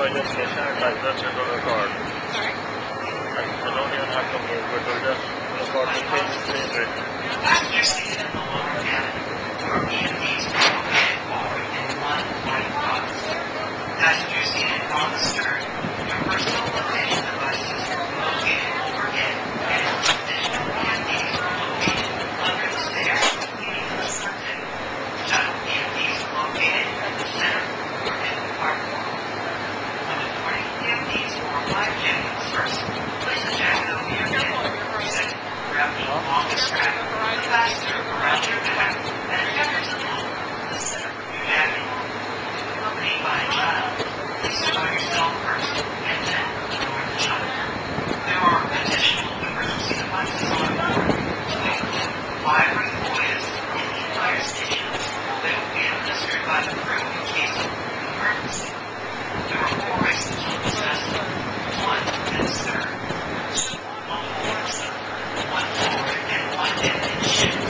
identification and license and a record. Sorry? I don't even have to move, it will just record the same rate. Passengers seated in the lower cabin, your EMDs are located forward in one white box. Passengers seated on the stern, your personal location devices are located overhead, and additional EMDs are located under the stairs leading to the sundeck. Child EMDs are located in the center or in the compartment. When departing, EMDs for life jacket first. Place the jacket over your head. Second, grab the longest strap of the fastener around your back and attach it to the center of your jacket. If accompanied by a child, please lower yourself first and then lower the child. There are additional emergency devices on board to include vibrating buoys in the fire stations. They will be administered by the crew in case of an emergency. There are 4 exits on this vessel, 1 in the stern, 2 on the port side, 1 forward, and 1 in the ship.